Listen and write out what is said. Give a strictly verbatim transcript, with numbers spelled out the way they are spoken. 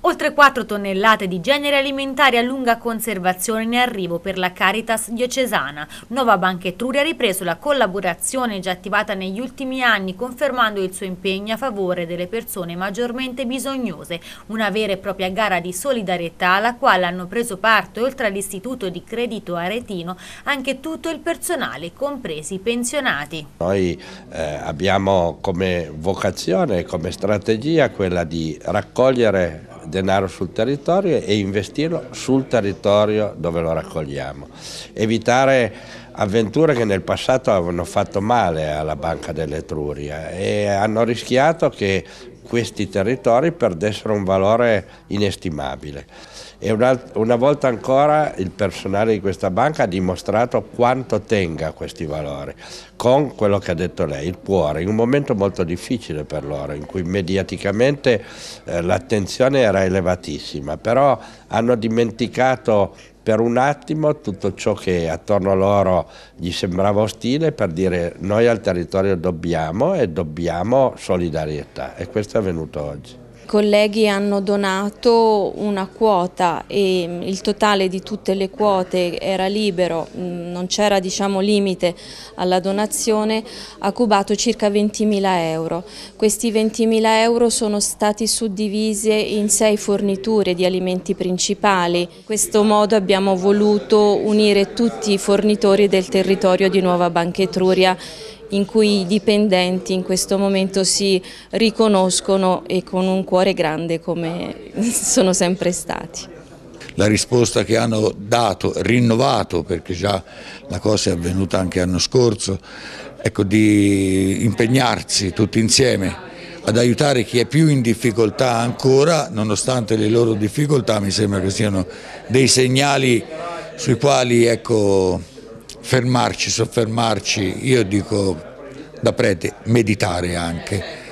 Oltre quattro tonnellate di generi alimentari a lunga conservazione in arrivo per la Caritas diocesana. Nuova Banca Etruria ha ripreso la collaborazione già attivata negli ultimi anni, confermando il suo impegno a favore delle persone maggiormente bisognose. Una vera e propria gara di solidarietà alla quale hanno preso parte, oltre all'Istituto di Credito Aretino, anche tutto il personale, compresi i pensionati. Noi eh, abbiamo come vocazione, come strategia quella di raccogliere denaro sul territorio e investirlo sul territorio dove lo raccogliamo. Evitare avventure che nel passato avevano fatto male alla Banca dell'Etruria e hanno rischiato che questi territori perdessero un valore inestimabile. E una, una volta ancora il personale di questa banca ha dimostrato quanto tenga a questi valori, con quello che ha detto lei, il cuore, in un momento molto difficile per loro, in cui mediaticamente eh, l'attenzione era elevatissima, però hanno dimenticato per un attimo tutto ciò che attorno a loro gli sembrava ostile, per dire noi al territorio dobbiamo e dobbiamo solidarietà, e questo è avvenuto oggi. I colleghi hanno donato una quota e il totale di tutte le quote era libero, non c'era diciamo limite alla donazione, ha cubato circa ventimila euro. Questi ventimila euro sono stati suddivisi in sei forniture di alimenti principali. In questo modo abbiamo voluto unire tutti i fornitori del territorio di Nuova Banca Etruria, in cui i dipendenti in questo momento si riconoscono e con un cuore grande come sono sempre stati. La risposta che hanno dato, rinnovato, perché già la cosa è avvenuta anche l'anno scorso, ecco, di impegnarsi tutti insieme ad aiutare chi è più in difficoltà ancora, nonostante le loro difficoltà, mi sembra che siano dei segnali sui quali, ecco, fermarci, soffermarci, io dico da prete, meditare anche.